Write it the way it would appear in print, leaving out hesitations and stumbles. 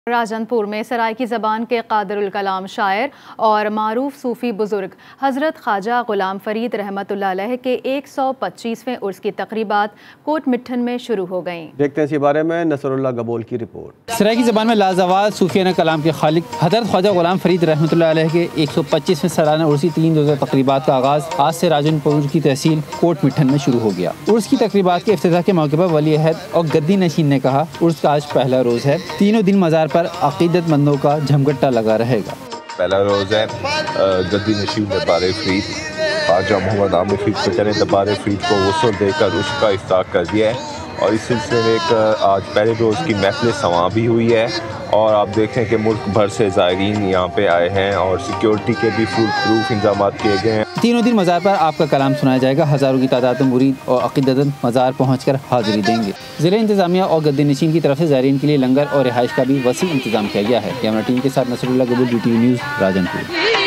राजनपुर में सराइकी ज़बान के कादरुल कलाम शायर और मारूफ सूफ़ी बुज़ुर्ग हज़रत ख्वाजा ग़ुलाम फ़रीद रहमतुल्लाह अलैह के 125वें उर्स की तक़रीबात कोट मिट्ठन में शुरू हो गईं। देखते हैं इसी बारे में नसरुल्लाह गबोल की रिपोर्ट। सराइकी ज़बान में लाजवाब सूफियाना कलाम के खालिक हज़रत ख्वाजा ग़ुलाम फ़रीद रहमतुल्लाह अलैह के 125वें सालाना उर्स की 3 रोज़ा तक़रीबात का आगाज़ आज से राजनपुर की तहसील कोट मिट्ठन में शुरू हो गया। उर्स की तक़रीबात के इफ्तिताह के मौके पर वली अहद और गद्दी नशीन ने कहा, उर्स का आज पहला रोज़ है, तीनों दिन मज़ार पर अक़ीदतमंदों का झमघट्टा लगा रहेगा। पहला रोज़ है गद्दी नशीन दरबार फ़रीद ख्वाजा मोहम्मद आमिर फ़रीद फ़िक्र दरबार फ़रीद को वसूल देकर उसका इफ्तार कर दिया है और इस सिलसिले में एक आज पहले रोज़ की महफिल समा भी हुई है और आप देखें कि मुल्क भर से ज़ायरीन यहाँ पे आए हैं और सिक्योरिटी के भी फुल प्रूफ इंतजाम किए गए हैं। तीनों दिन मज़ार पर आपका कलाम सुनाया जाएगा। हज़ारों की तादाद में मुरीद और अक़ीदतमंद मज़ार पहुँचकर हाज़िरी देंगे। ज़िला इंतज़ामिया और गद्दी नशीन की तरफ से ज़ायरीन के लिए लंगर और रिहाइश का भी वसी इंतजाम किया गया है। कैमरा टीम के साथ नसरुल्लाह गबूल, BTV न्यूज़, राजनपुर।